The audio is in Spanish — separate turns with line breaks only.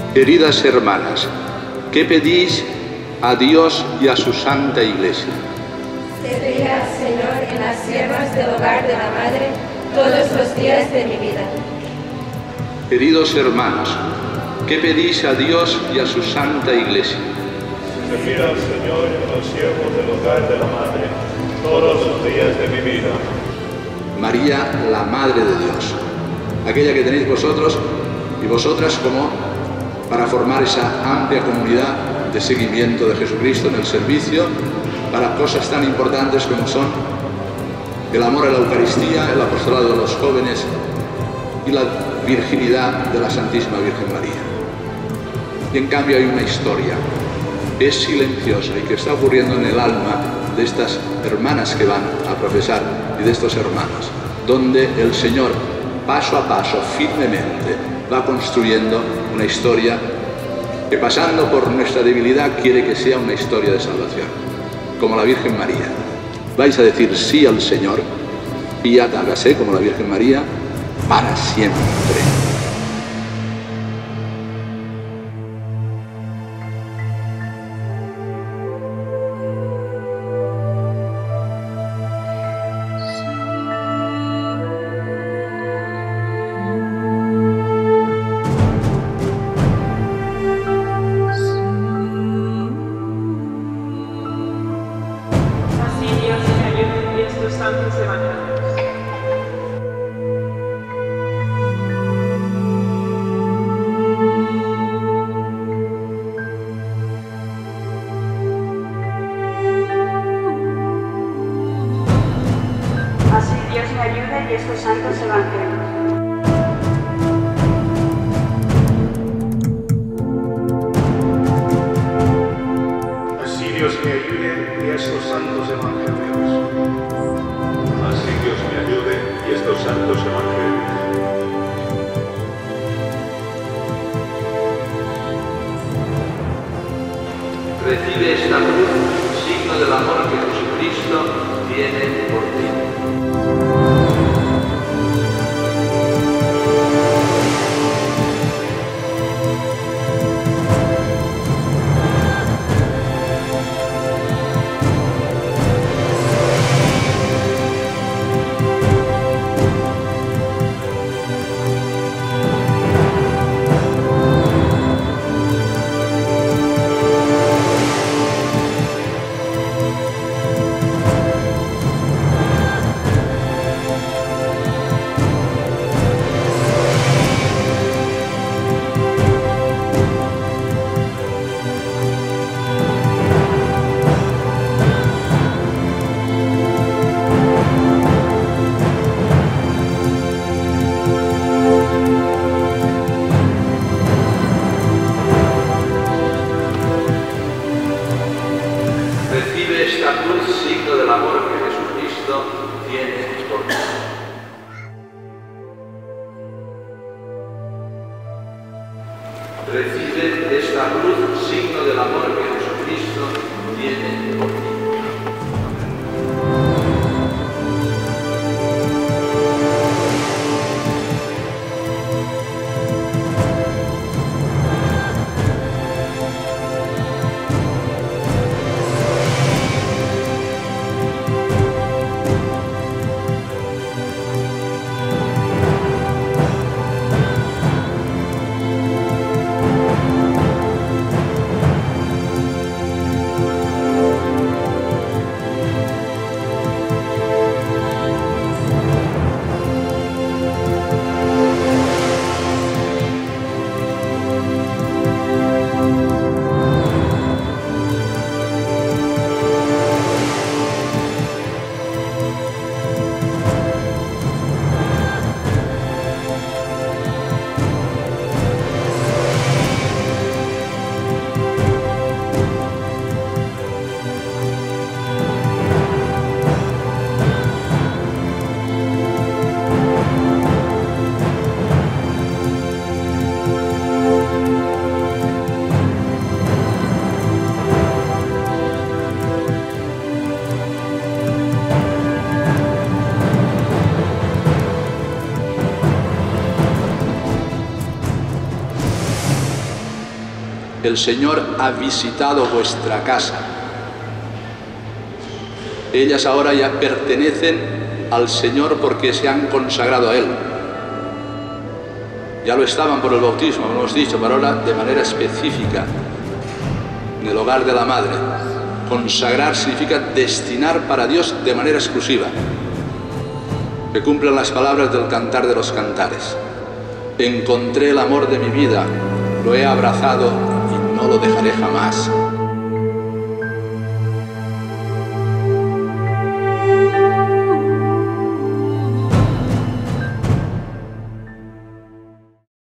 Queridas hermanas, ¿qué pedís a Dios y a su Santa Iglesia?
Sería, Señor, en las siervas del hogar de la Madre todos los días de mi vida.
Queridos hermanos, ¿qué pedís a Dios y a su Santa Iglesia?
Servir al Señor en los siervos del hogar de la Madre todos los días de mi vida.
María, la Madre de Dios, aquella que tenéis vosotros y vosotras como para formar esa amplia comunidad de seguimiento de Jesucristo en el servicio para cosas tan importantes como son el amor a la Eucaristía, el apostolado de los jóvenes y la virginidad de la Santísima Virgen María. Y en cambio hay una historia que es silenciosa y que está ocurriendo en el alma de estas hermanas que van a profesar y de estos hermanos, donde el Señor paso a paso, firmemente, va construyendo una historia que pasando por nuestra debilidad quiere que sea una historia de salvación, como la Virgen María. Vais a decir sí al Señor, y hágase como la Virgen María, para siempre.
Santos Evangelios.
Así Dios me ayude y estos santos evangelios.
Así Dios me ayude y estos santos evangelios. Así Dios me ayude y estos santos evangelios.
Recibe esta cruz, signo del amor que Jesucristo tiene por ti. Recibe esta cruz, signo del amor que Jesucristo tiene por ti. Recibe esta cruz, signo del amor que Jesucristo tiene por ti. El Señor ha visitado vuestra casa. Ellas ahora ya pertenecen al Señor porque se han consagrado a Él. Ya lo estaban por el bautismo, como hemos dicho, pero ahora de manera específica, en el hogar de la Madre. Consagrar significa destinar para Dios de manera exclusiva. Que cumplan las palabras del Cantar de los Cantares. Encontré el amor de mi vida, lo he abrazado y no lo dejaré jamás.